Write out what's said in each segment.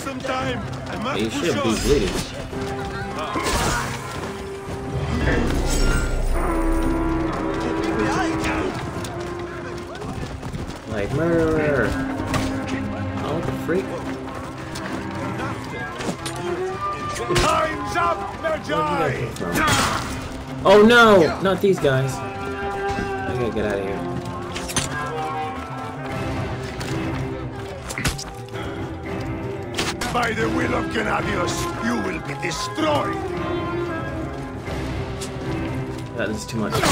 some time. I must You push should be on. bleeding. Like murderer. Oh, what the freak? Time's up, Magi! Oh no! Not these guys. I gotta get out of here. By the will of Gennadios, you will be destroyed! That is too much.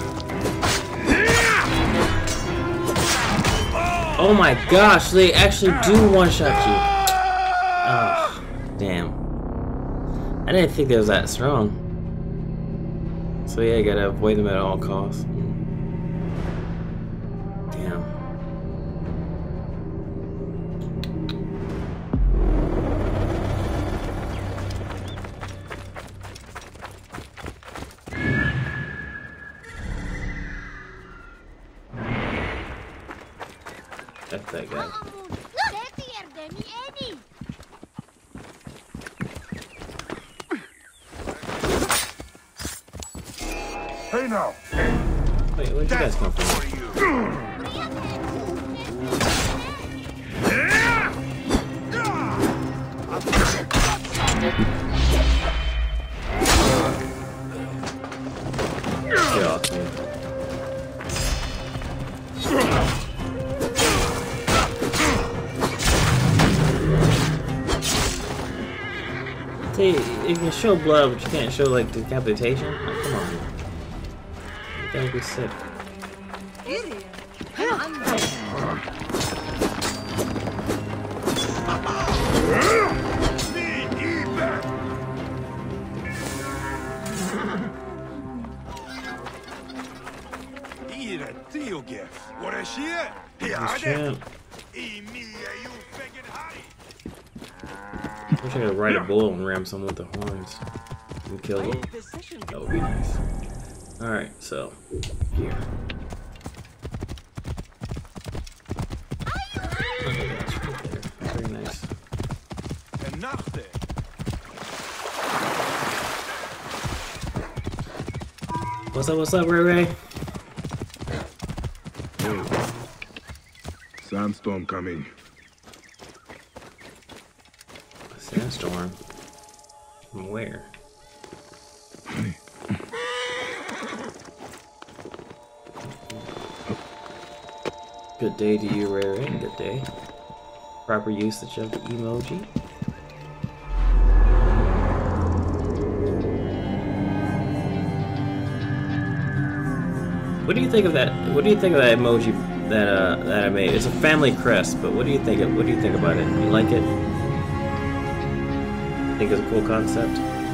Oh my gosh, they actually do one-shot you. Oh, damn. I didn't think they was that strong. So yeah, you gotta avoid them at all costs. Damn. That's that guy. Hey now! Wait, where'd you guys come from? Get off me. See, you can show blood, but you can't show like decapitation. Oh, come on. That would be sick. Wish I could ride a bull and ram someone with the horns and kill them. That would be nice. Alright, so here. Okay, that's right there. Very nice. What's up, Ray Ray? Sandstorm coming. A sandstorm? From where? Good day to you, Ray Ray. Good day. Proper usage of the emoji. What do you think of that? What do you think of that emoji that I made? It's a family crest, but what do you think about it? You like it? Think it's a cool concept?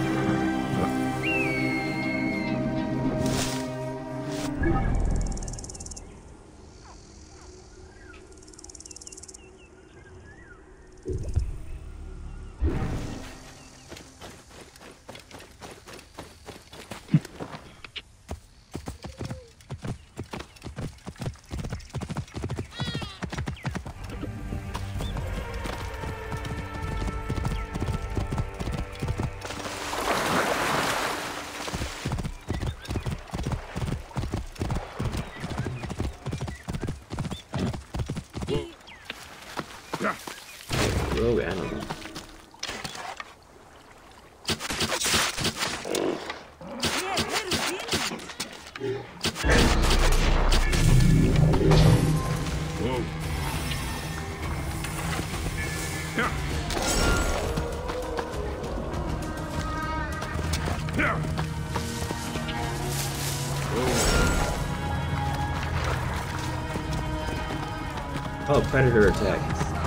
Rogue animal. Oh, predator attack.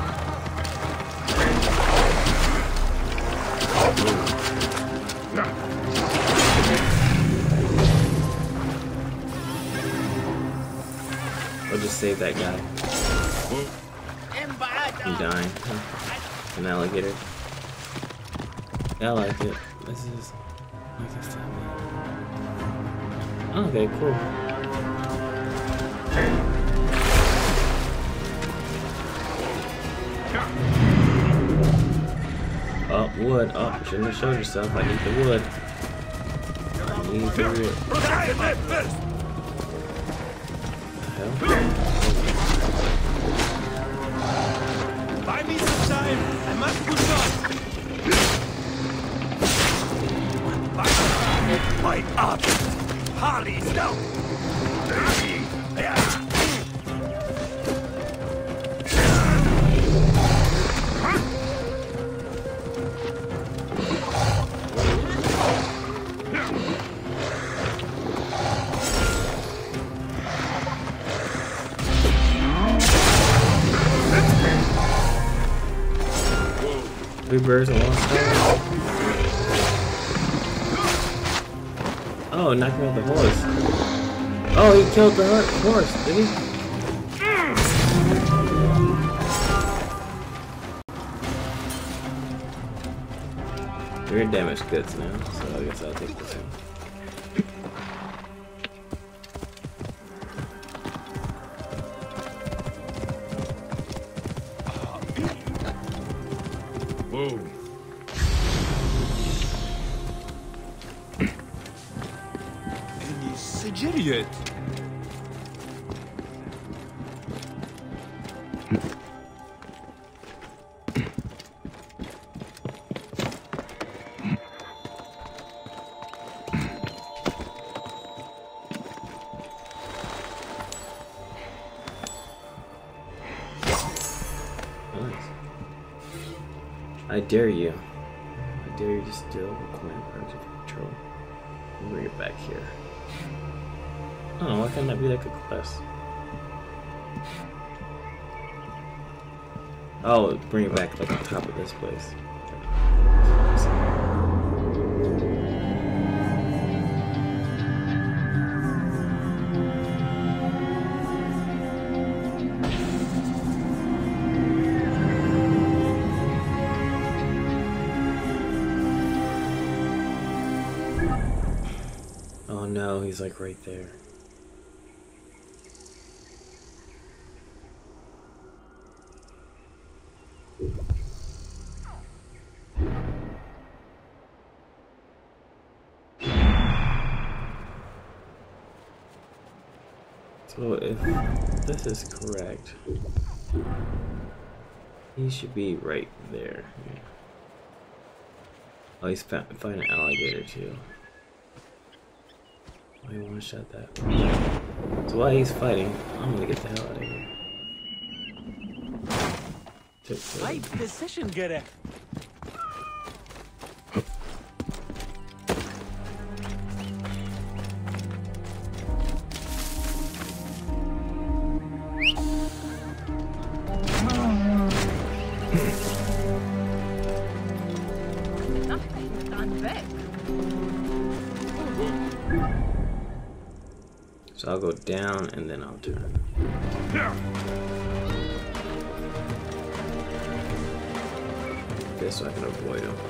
I'll just save that guy. He's dying. An alligator. Yeah, I like it. This is like a family. Okay, cool. Oh, wood. Oh, you shouldn't have showed yourself. I need the wood. I need the wood. What the hell? Buy me some time. I must push on. My up! Harley, no! Three birds in one stone. Oh, knocked me off the horse. Oh, he killed the horse, did he? We're in damaged goods now, so I guess I'll take this one. Whoa. Idiot. I dare you. I dare you to steal the coin parts of control. I'll bring it back here. Oh, why can't that be like a quest? Oh, bring it back like on top of this place. Oh no, he's like right there. So if this is correct, he should be right there. Yeah. Oh, he's fighting an alligator too. Oh, he one-shot that. So while he's fighting, I'm gonna get the hell out of here. Right decision, Gere. So I'll go down and then I'll turn. This so I can avoid him.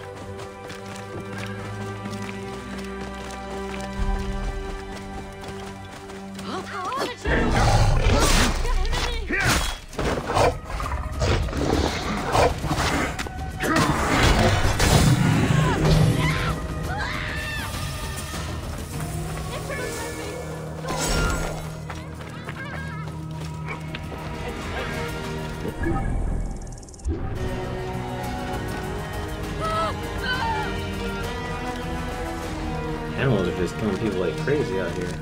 Animals are just killing people like crazy out here.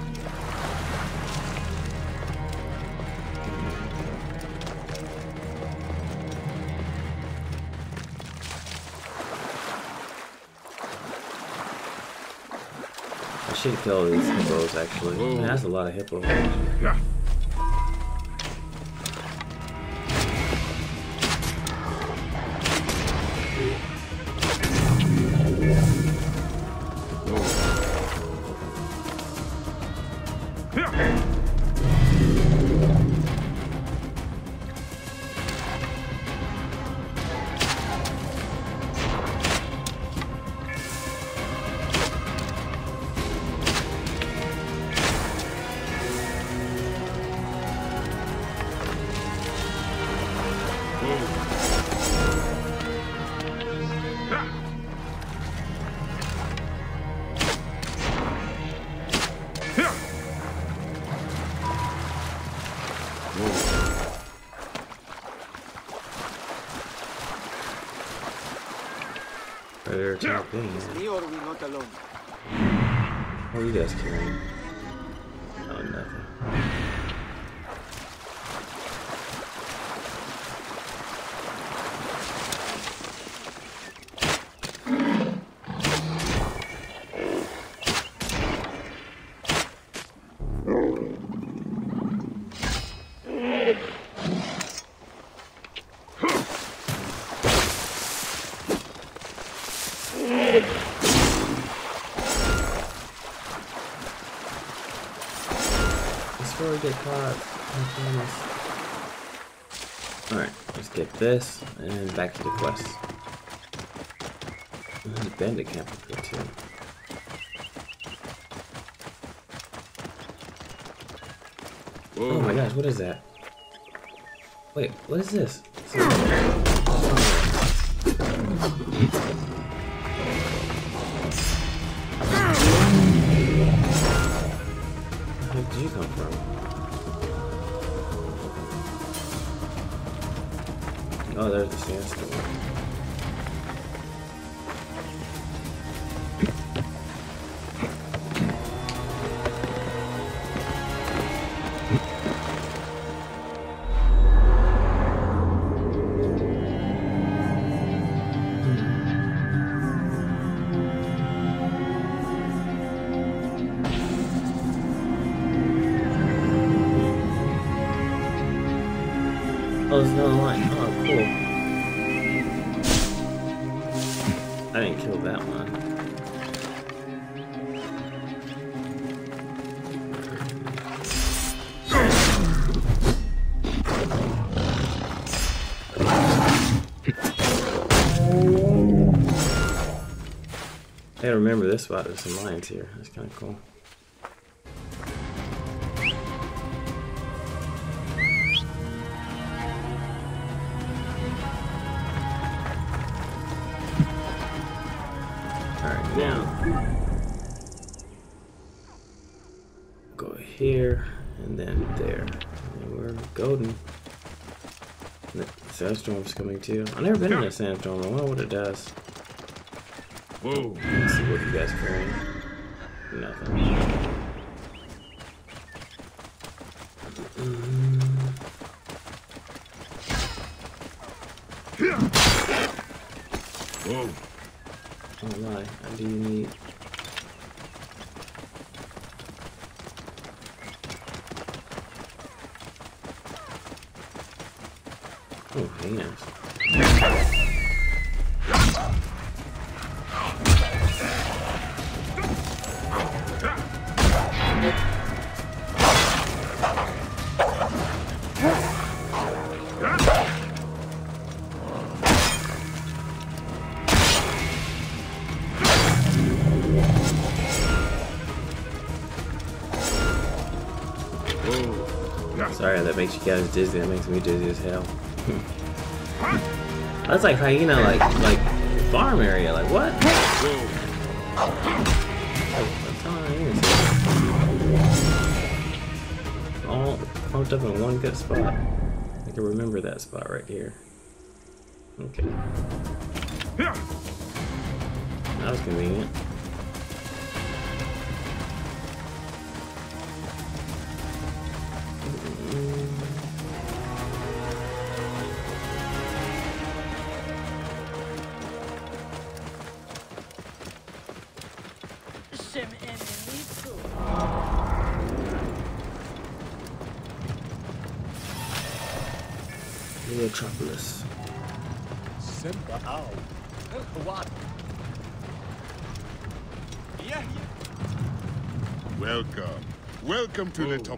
I should kill these hippos actually. It has a lot of hippos. Yeah. Predator type thing. Me or we not alone? What are you guys carrying? Oh, nothing. Before we get caught, I promise. Alright, let's get this and back to the quest. There's a bandit camp up here too. Whoa. Oh my gosh, what is that? Wait, what is this? Where did you come from? Oh, there's the sandstorm. Oh, there's another line. Oh, cool. I didn't kill that one. I remember this spot. There's some lions here. That's kind of cool. Alright, now go here and then there. And we're golden. The sandstorm's coming too. I've never been in a sandstorm. I wonder what it does. Whoa. Let's see what you guys carrying. Nothing. Whoa. Oh my, I do need... Oh, heinous. Sorry, that makes you guys dizzy. That makes me dizzy as hell. That's like hyena, like farm area. Like what? All pumped up in one good spot. I can remember that spot right here. Okay. That was convenient. Metropolis. Welcome. Welcome to the top.